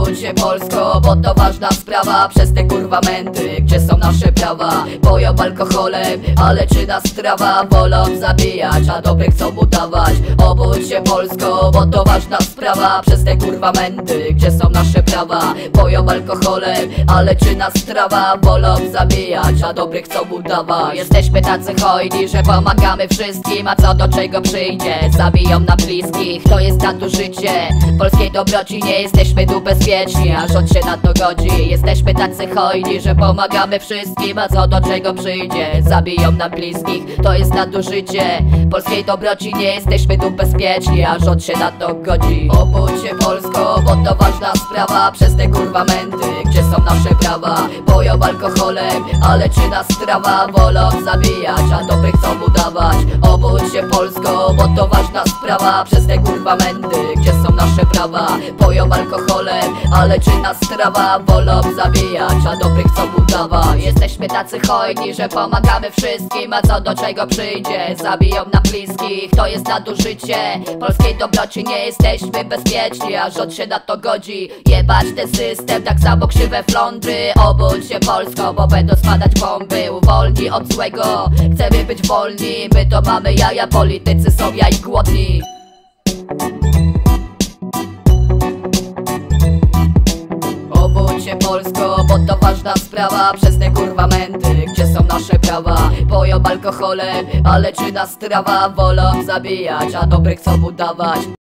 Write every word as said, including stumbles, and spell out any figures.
Obudź się Polsko, bo to ważna sprawa. Przez te kurwa mędy, gdzie są nasze prawa? Boją alkoholem, ale czy nas trawa? Wolą zabijać, a dobrych chcą udawać. Obudź się Polsko, bo to ważna sprawa. Przez te kurwa mędy, gdzie są nasze prawa? Boją alkoholem, ale czy nas trawa? Wolą zabijać, a dobrych chcą udawać. Jesteśmy tacy hojni, że pomagamy wszystkim, a co do czego przyjdzie? Zabiją na bliskich, to jest nadużycie polskiej dobroci. Nie jesteśmy tu bezpieczni, a rząd się na to godzi. Jesteśmy tacy hojni, że pomagamy wszystkim, a co do czego przyjdzie? Zabiją na bliskich, to jest nadużycie polskiej dobroci. Nie jesteśmy tu bezpieczni, a rząd się na to godzi. Obudź się Polsko, bo to ważna sprawa. Przez te kurwa mędy, gdzie są nasze prawa? Boją alkoholem, ale czy nas trawa? Wolą zabijać, a dobrych chcą udawać. Obudź się Polsko, bo to ważna sprawa. Przez te kurwa mędy, gdzie są nasze prawa? Boją alkoholem, ale czy nas trawa? Wolą zabijać, a dobrych chcą udawać. Jesteśmy tacy hojni, że pomagamy wszystkim, a co do czego przyjdzie? Zabiją na bliskich, to jest nadużycie polskiej dobroci. Nie jesteśmy bezpieczni, a rząd się na to godzi. Jebać ten system, tak samo krzywe flądry. Obudź się Polsko, bo będą spadać bomby. Uwolnij od złego, chcemy być wolni. My to mamy jaja, politycy są jaj głodni. Obudź się Polsko, bo to ważna sprawa. Przez te kurwa mędy, gdzie są nasze prawa? Boją alkoholem, ale czy nas trawa? Wolą zabijać, a dobrych chcą udawać.